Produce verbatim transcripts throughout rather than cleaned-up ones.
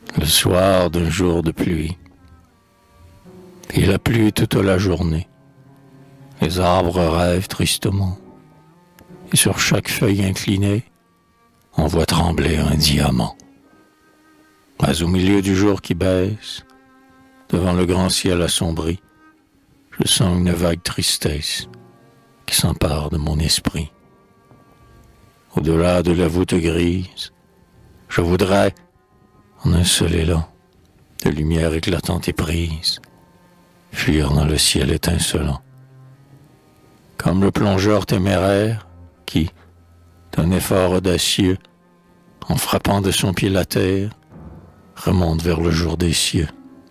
le soir d'un jour de pluie. Il a plu toute la journée. Les arbres rêvent tristement. Et sur chaque feuille inclinée, on voit trembler un diamant. Mais au milieu du jour qui baisse, devant le grand ciel assombri, je sens une vague tristesse qui s'empare de mon esprit. Au-delà de la voûte grise, je voudrais, en un seul élan, de lumière éclatante et prise, fuir dans le ciel étincelant. Comme le plongeur téméraire qui, d'un effort audacieux, en frappant de son pied la terre, remonte vers le jour des cieux.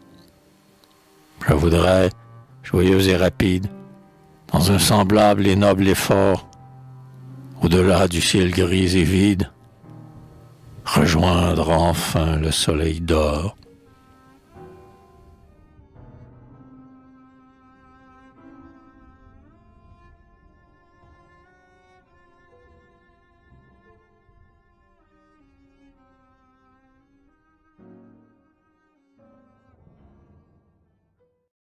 Je voudrais, joyeux et rapide, dans un semblable et noble effort, au-delà du ciel gris et vide, rejoindre enfin le soleil d'or